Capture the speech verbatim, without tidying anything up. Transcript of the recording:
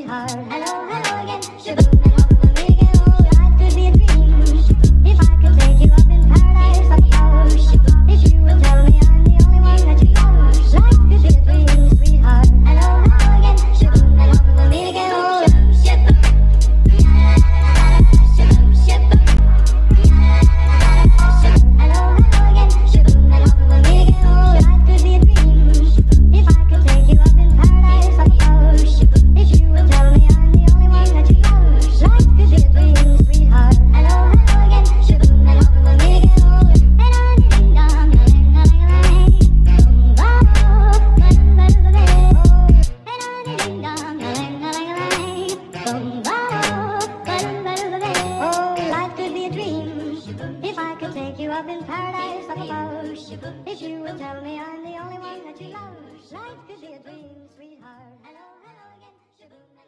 sweetheart. Hello, hello again. Shaboom, and hope we'll meet again. Oh, life could be a dream. If I could take you up in paradise, like flowers. If you will tell me I'm the only one that you love. Life could be a dream, sweetheart. Hello, hello again. Shaboom, and hope we'll meet again. Oh, shaboom, shaboom, shaboom. Hello, hello again. Shaboom, and hope we'll meet again. Oh, life could be a dream. If I could take you up in paradise, like flowers. If you will tell me I'm the only one that you love. Life could be a dream, sweetheart. Hello, hello again. Shaboom, and hope we'll meet again. Oh, and on the ding dong, a ling a ling a ling. Boom, boom, ba-dum, ba-dum, ba-dum. Oh, and on the ding dong, a ling a ling a ling. Boom, boom, ba-dum, ba-dum, ba-dum. Oh, life could be a dream. If I could take you up in paradise like a flower. If you will tell me I'm the only one that you love. Life could be a dream, sweetheart. Hello, hello again. Shaboom.